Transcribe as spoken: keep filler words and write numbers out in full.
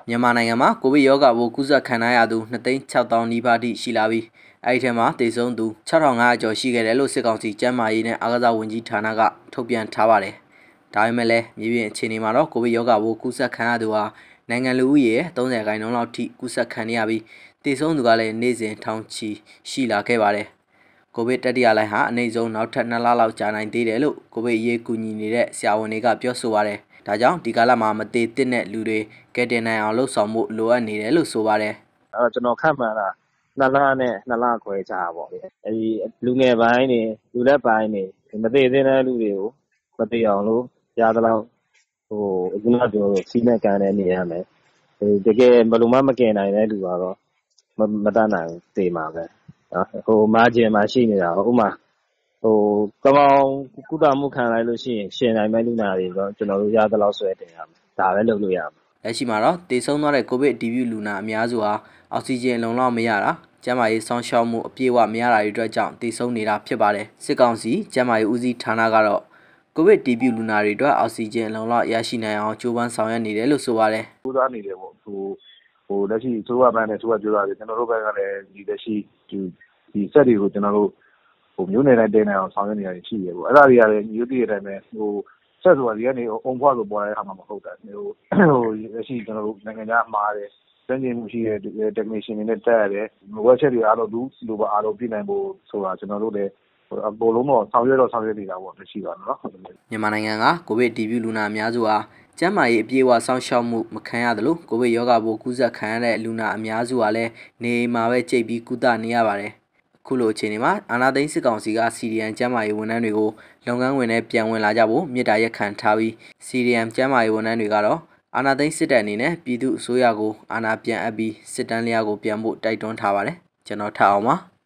မြန်မာနိုင်ငံမှာကိုဗစ်ရောဂါပိုးကူးစက်ခံရသူနှစ်သိန်းခြောက်သောင်းနီးပါးထိရှိလာပြီးအဲ့ဒီထဲမှာသေဆုံးသူခြောက်ထောင်ငါးရာကျော်ရှိခဲ့တယ်လို့စစ်ကောင်စီကျန်းမာရေးနဲ့အားကစားဝန်ကြီးဌာနကထုတ်ပြန်ထားပါတယ်။ဒါပေမဲ့လည်းမြေပြင်အခြေအနေမှာတော့ကိုဗစ်ရောဂါပိုးကူးစက်ခံရသူဟာနိုင်ငံလူဦးရေရဲ့သုံးဆယ်ရာခိုင်နှုန်းလောက်ထိကူးစက်ခံရပြီးသေဆုံးသူကလည်းနေ့စဉ်ထောင်ချီရှိလာခဲ့ပါတယ်။ကိုဗစ်တတိယလှိုင်းဟာအနေဆုံးနောက်ထပ်နှစ်လလောက်ကြာနိုင်သေးတယ်လို့ကိုဗစ်အရေးကူညီနေတဲ့ဆရာဝန်တွေကပြောဆိုပါတယ်။ဒါကြောင့်ဒီကာလမှာမသေးတဲ့လူတွေကဲတင်နိုင်အောင်လှုပ်ဆောင်မှုလိုအပ်နေတယ်လို့ဆိုပါတယ်။အဲ့တော့ကျွန်တော်ခန့်မှန်းတာနှစ်လနဲ့နှစ်လခွဲကြာပါပေါ့။အဲဒီလူငယ်ပိုင်းတွေလူလက်ပိုင်းတွေမသေးသေးတဲ့လူတွေကိုမသေးအောင်လို့ရသလောက်ဟိုအခုနကပြောစီးမဲ့ကန်တဲ့နေရမယ်။ဒီတကယ်ဘယ်လိုမှမကင်နိုင်တဲ့လူကတော့မမတတ်နိုင်သေမှာပဲ။နော်ဟိုမာဂျင်မှာရှိနေတာဥမာဟိုကောင်းကုသမှုခံလိုက်လို့ရှိရင်ရှင်နိုင်မဲ့လူနာတွေတော့ကျွန်တော်တို့ရသလောက်ဆွဲတင်ရမယ်ဒါပဲလုပ်လို့ရမှာလက်ရှိမှာတော့တေဆုံးသွားတဲ့ကိုဗစ်အတည်ပြုလူနာအများစုဟာအောက်ဆီဂျင်လုံလောက်မရတာကျန်းမာရေးစောင့်ရှောက်မှုအပြည့်အဝမရတာတွေအတွက်ကြောင့်တေဆုံးနေတာဖြစ်ပါတယ်စစ်ကောင်စီကျန်းမာရေးဦးစီးဌာနကတော့ကိုဗစ်တည်ပြုလူနာတွေအတွက်အောက်ဆီဂျင်လုံလောက်ရရှိနိုင်အောင်ကြိုးပမ်းဆောင်ရွက်နေတယ်လို့ဆိုပါတယ်ကြိုးစားနေတယ်ပေါ့ဟိုဟိုလက်ရှိအစိုးရဘက်နဲ့အစိုးရပြောတာတွေကျွန်တော်တို့ဘက်ကလည်းဒီလက်ရှိဒီဒီစက်တွေကိုကျွန်တော်တို့ဟိုမျိုးနယ်တိုင်းတင်နိုင်အောင်ဆောင်ရွက်နေရရှိရပေါ့အဲ့ဒါတွေကလည်းမျိုးတည်တဲ့အတိုင်းပဲဟိုဆက်ဆိုတာဒီကနေအုံဖွားလို့ပေါ်လာတဲ့အခါမှာမဟုတ်တာဟိုဟိုလက်ရှိကျွန်တော်တို့နိုင်ငံခြားမှာတယ်စမ်းကျင်မှုရှိတဲ့ technician တွေနဲ့တက်ရတယ်ဝက်ချက်တွေအားလုံးလူလူပါအားလုံးပြည်နိုင်ဖို့ဆိုတာကျွန်တော်တို့လည်းအပေါ်လုံးတော့ဆောင်ရွက်တော့ဆောင်ရွက်နေတာပေါ့လက်ရှိပါနော်မြန်မာနိုင်ငံကကိုဗစ်တည်ပြုလူနာအများစုဟာကျန်းမာရေးအပြည့်အဝစောင့်ရှောက်မှုမခံရသလိုကိုဗစ်ရောဂါပိုးကူးစက်ခံရတဲ့လူနာအများစုဟာလည်းနေမှာပဲကြိတ်ပြီးကုသနေရပါတယ်ခုလိုအခြေအနေမှာအာဏာသိမ်းစစ်ကောင်စီက စီ ဒီ အမ် ကျန်းမာရေးဝန်ထမ်းတွေကိုလုပ်ငန်းဝင်နဲ့ပြန်ဝင်လာကြဖို့မြစ်တာရက်ခံထားပြီး စီ ဒီ အမ် ကျန်းမာရေးဝန်ထမ်းတွေကတော့အာဏာသိမ်းစစ်တပ်အနေနဲ့ပြည်သူအစိုးရကိုအာဏာပြန်အပ်ပြီးစစ်တမ်းလျာကိုပြန်ဖို့တိုက်တွန်းထားပါတယ်ကျွန်တော်ထပ်အောင်ပါ